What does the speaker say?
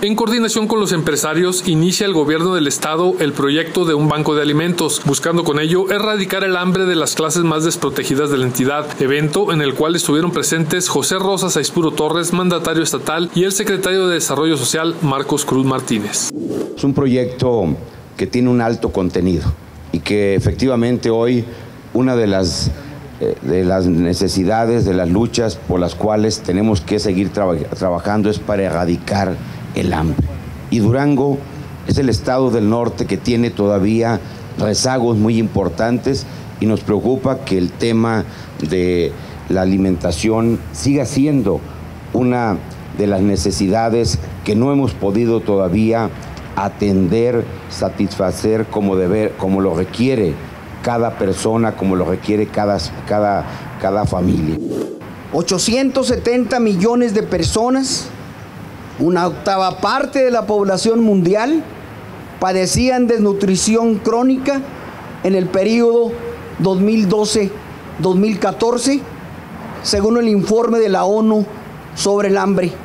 En coordinación con los empresarios, inicia el gobierno del estado el proyecto de un banco de alimentos, buscando con ello erradicar el hambre de las clases más desprotegidas de la entidad, evento en el cual estuvieron presentes José Rosa Saispuro Torres, mandatario estatal, y el secretario de Desarrollo Social, Marcos Cruz Martínez. Es un proyecto que tiene un alto contenido y que efectivamente hoy una de las necesidades, de las luchas por las cuales tenemos que seguir trabajando es para erradicar el hambre. Y Durango es el estado del norte que tiene todavía rezagos muy importantes y nos preocupa que el tema de la alimentación siga siendo una de las necesidades que no hemos podido todavía atender, satisfacer como lo requiere cada persona, como lo requiere cada familia. 870 millones de personas, una octava parte de la población mundial, padecían desnutrición crónica en el periodo 2012-2014, según el informe de la ONU sobre el hambre.